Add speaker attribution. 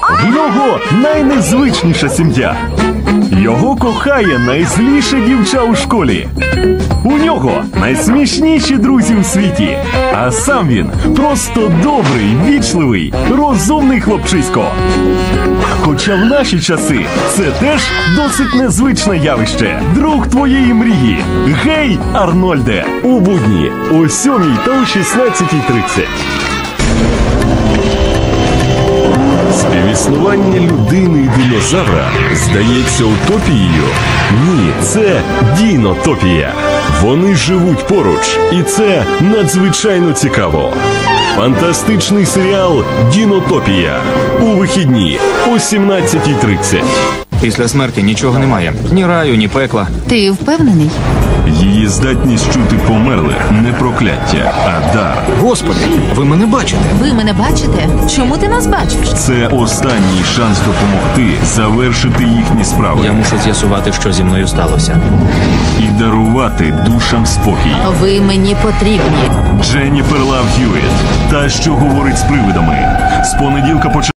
Speaker 1: В нього найнезвичніша сім'я. Його кохає найзліша дівча у школі. У нього найсмішніші друзі у світі. А сам він просто добрий, вічливий, розумний хлопчисько. Хоча в наші часи це теж досить незвичне явище. Друг твоєї мрії. Гей, Арнольде! У будні о 7 та о 16:30. Співіснування людини і динозавра здається утопією? Ні, це дінотопія. Вони живуть поруч, і це надзвичайно цікаво. Фантастичний серіал «Дінотопія» у вихідні о 17:30.
Speaker 2: Після смерті нічого немає. Ні раю, ні пекла.
Speaker 3: Ти впевнений?
Speaker 1: Її здатність чути померлих не прокляття, а дар.
Speaker 2: Господи, ви мене бачите?
Speaker 3: Ви мене бачите? Чому ти нас бачиш?
Speaker 1: Це останній шанс допомогти завершити їхні справи.
Speaker 2: Я мушу з'ясувати, що зі мною сталося.
Speaker 1: І дарувати душам спокій.
Speaker 3: Ви мені потрібні.
Speaker 1: Дженніфер Лав Гюїт. Та, що говорить з привидами. З понеділка початку.